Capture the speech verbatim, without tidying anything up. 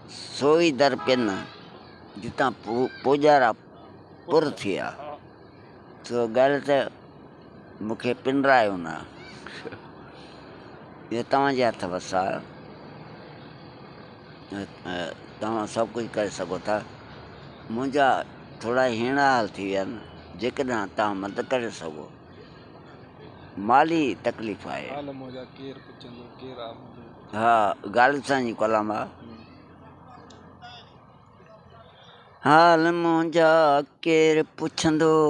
सोई दर पिन जितां पोजारा पुर थिया तो ॻाल्हि त मूंखे पिनरायो न इहो तव्हांजे हथ वस आहे तव्हां सभु कुझु करे सघो था मुंहिंजा थोरा हीणा हाल थी विया आहिनि जेकॾहिं तव्हां मदद करे सघो माली तकलीफ़ आहे हा ॻाल्हि साईं कलाम आहे हाल मुंहिंजा केरु पुछंदो